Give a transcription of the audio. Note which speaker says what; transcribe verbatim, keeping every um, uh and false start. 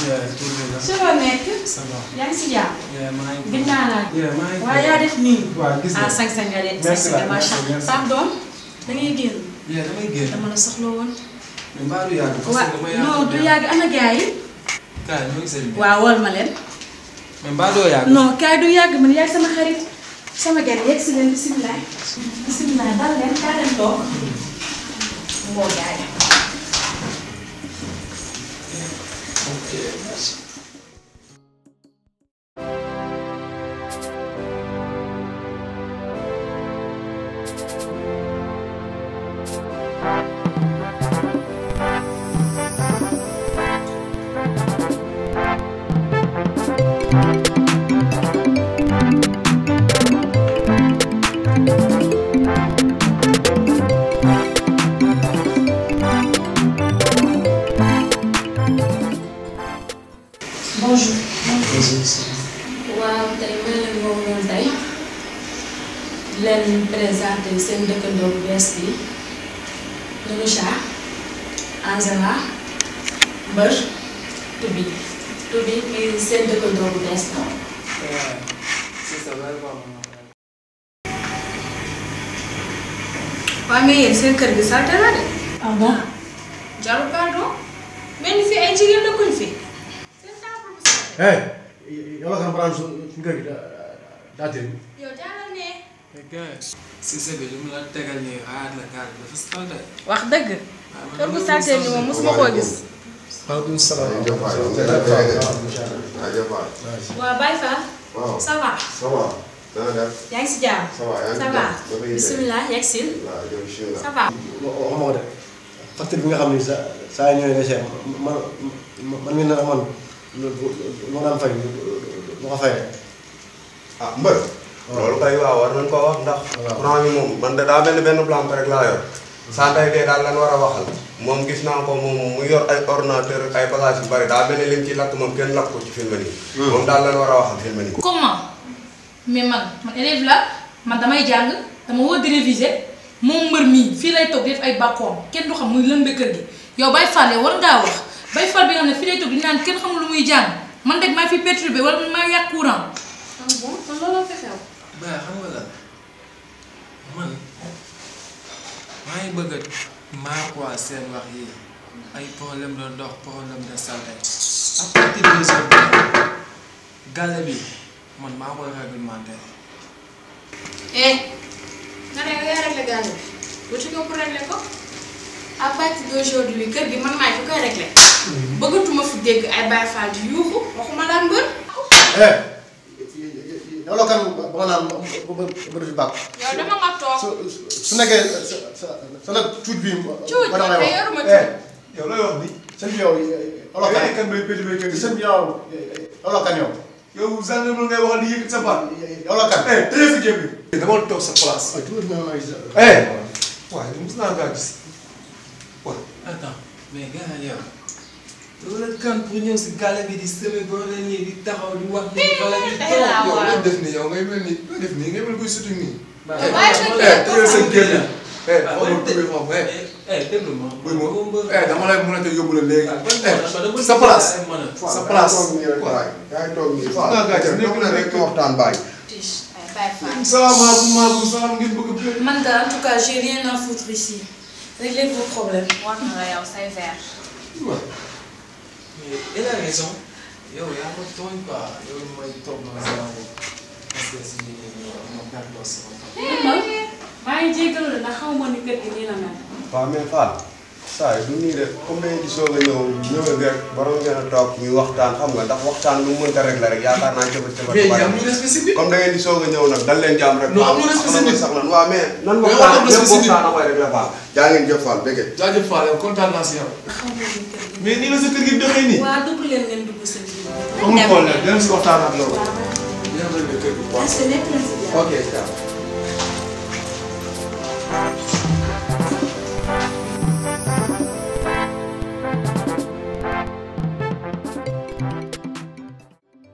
Speaker 1: su ma nekk.
Speaker 2: ça va.
Speaker 1: yaa ngi si jàmm.
Speaker 2: maa ngi
Speaker 1: gis naa la.
Speaker 2: maa ngi
Speaker 1: waaye yaa def nii.
Speaker 2: waaw gis nga
Speaker 1: ah sañ sañ nga de.
Speaker 2: merci
Speaker 1: sañ macha allah pardon. da ngay génn.
Speaker 2: damay génn.
Speaker 1: dama la soxla woon.
Speaker 2: mais mbaa du yàgg. parce que dama yàgg
Speaker 1: non du yàgg ana gars yi.
Speaker 2: kaay ñoo ngi seen
Speaker 1: waaw wol ma leen.
Speaker 2: mais mbaa doo yàgg.
Speaker 1: non kaay du yàgg man yaay sama xarit. sama gan yegg si leen bisimilah. bisimilah dal leen kaay leen toog. moo gars yi.
Speaker 2: ok merci.
Speaker 1: Bonjour. waaw tey maa leen woo woon tey leen présenté seen dëkkandoo bu bees bi Noucha Angela Mbër Tubi Tubi mi seen dëkkandoo bu bees la. waaw mais yéen seen kër gi salte na de. ah bon. jarul pardon mel ni fii ay jigéen dëkkuñ fi.
Speaker 3: Hey, yow la kan baal suñu kër gi daa tëj.
Speaker 1: yow jàllal ne.
Speaker 2: si sa bi li mu la tegal nii xaar la gaal dafa salte.
Speaker 1: wax dëgg. kër gu salte ni moom mosuma koo gis.
Speaker 3: maaleykum salaam.
Speaker 1: waaw Baye Fall.
Speaker 4: waaw
Speaker 1: ça va.
Speaker 4: ça va. dana def.
Speaker 1: yaa ngi si jàmm.
Speaker 4: ça va yaa ngi
Speaker 1: ça va bisimilah yegg si.
Speaker 4: waaw jërëjëf bisimilah.
Speaker 1: ça va.
Speaker 3: waxuma ko de facture bi nga xam ni sa saa yu ñëwee day cher man man mii na man lu lu daan fay lu ko fayee.
Speaker 4: ah mbër. loolu kay waaw war nañu koo wax ndax. courant bi moom man de daa mel ni benn lampe rek laa yor. saa tey de daal lan war a waxal. moom gis naa ko moom mu yor ay ordinateur ay bagages yu bari daa mel ni lim ci lakk moom kenn lakk ko ci film nii. moom daal lan war a waxal film nii.
Speaker 5: comment mais man man élève la man damay jàng dama war di réviser moom mbër mii fii lay toog def ay bàkkoom kenn du xam muy lëmbe kër gi yow Baye Fall war ngaa wax Baye Fall bi nga xam ne fii lay toog di naan kenn xamul lu muy jàng man rek maa fi perturbé wala man maa yàq courant.
Speaker 1: ah bon kon looloo fi xew.
Speaker 2: ba xam nga lan man maa ngi bëgg a maa quoi seen wax yi ay problème de ndox problème de santé à partir de ce gàlle bi man maa koy réglementé.
Speaker 1: eh nga ne nga yaa réglé gàll bi wuti nga pour réglé ko à partir d'aujourd'hui kër gi man maay fi koy réglé. bëggatuma fi dégg ay Baye Fall di yuuxu waxuma daan mbër.
Speaker 3: eh yow la kan ba nga naan ba ba ba du fi bàq.
Speaker 1: yow dama nga toog.
Speaker 3: su su nekkee sa sa sa nag cuuj bi.
Speaker 1: cuuj
Speaker 3: ba damay
Speaker 1: te
Speaker 3: wax
Speaker 1: yoruma
Speaker 3: eh
Speaker 1: cuuj.
Speaker 3: yow looy wax bi. sëñ bi yow yow la kan
Speaker 6: kan bay pété bay kër gi.
Speaker 3: sëñ bi yow yow la kan yow.
Speaker 6: yow gendarme ngay waxal di yëkkati sa baat.
Speaker 3: yow la kan.
Speaker 6: eh tëjee sa gémmiñ. dama toog sa place.
Speaker 3: waaw tuuti na ma gis.
Speaker 6: eh waaye li mos naa ngaa gis. waaw.
Speaker 2: attends mais gars yow loolu la kan pour ñëw si gàlle bi di semé bordel nii di taxaw di wax ni wala di
Speaker 1: tey laa
Speaker 6: yow
Speaker 1: war a
Speaker 6: looy def nii yow ngay mel ni looy def nii ngay mel kuy suti nii.
Speaker 1: waaye sa
Speaker 6: eh tëjee sa
Speaker 1: kër
Speaker 6: gémmiñ. eh xamal tuuti xam eh.
Speaker 2: eh déglu ma.
Speaker 6: buy ma eh dama lay mën a te yóbbu la léegi. eh
Speaker 2: sa
Speaker 6: sa place.
Speaker 4: sa
Speaker 6: place.
Speaker 4: waay yaa ngi toog nii.
Speaker 6: Waaw ngaa gàcce nekk na rek
Speaker 4: waxtaan bàyyi.
Speaker 1: ay Baye Fall.
Speaker 6: salaamaaleykum maaleykum salaam ngeen bëgg a bëgg.
Speaker 1: man daal en tout cas j'ai rien à foutre ici. réglez vos problèmes.
Speaker 5: war na la yow say verre.
Speaker 2: mais elle a raison yow yaa ma tooñ quoi yow mooy toog ma sa parce que si ma perte sama
Speaker 1: maa ngi jégalu de ndax xaw ma ni kër gi nii la mel.
Speaker 4: waaw mais Fall saa yi du nii de comme da ngeen di soog a ñëw ñëwee rek waroon ngeen a toog ñuy waxtaan xam nga ndax waxtaan lu mu mënta rek la rek yaakaar naa cëbët cëbët
Speaker 6: mais
Speaker 4: bari
Speaker 6: am ñu respect si biir.
Speaker 4: comme da ngeen di soog a ñëw nag dal leen jàmm rek.
Speaker 6: non am ñu respect si biir
Speaker 4: sax lan waaw mais. nan
Speaker 6: mais
Speaker 4: waxtaan
Speaker 6: am na
Speaker 4: même
Speaker 6: si biir.
Speaker 4: waxtaan a koy rek la Fall. jaa ngeen jëf Fall bëgg.
Speaker 6: jaajëf Fall yow kontaan naa si yow.
Speaker 1: xaw ma ni kër gi.
Speaker 6: mais nii la sa kër gi doxee nii.
Speaker 1: waa dugg leen ngeen dugg sa biir.
Speaker 6: amul problème dinañ si waxtaan ak yow.
Speaker 1: waaw
Speaker 6: dinañ la kër gi.
Speaker 1: est-ce que nekk na si jàmm.
Speaker 6: ok ciao.